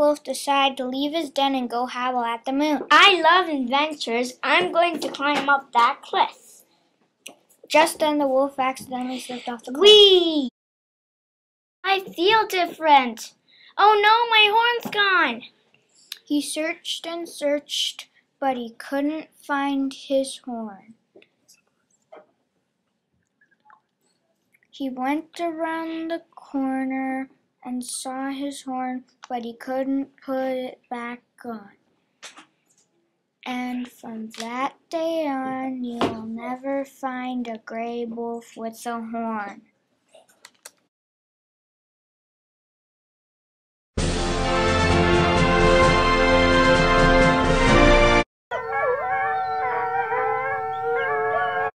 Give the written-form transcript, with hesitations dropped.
wolf decided to leave his den and go howl at the moon. I love adventures. I'm going to climb up that cliff. Just then the wolf accidentally slipped off the cliff. Whee! I feel different. Oh no, my horn's gone. He searched and searched, but he couldn't find his horn. He went around the corner and saw his horn, but he couldn't put it back on. And from that day on, you'll never find a gray wolf with a horn.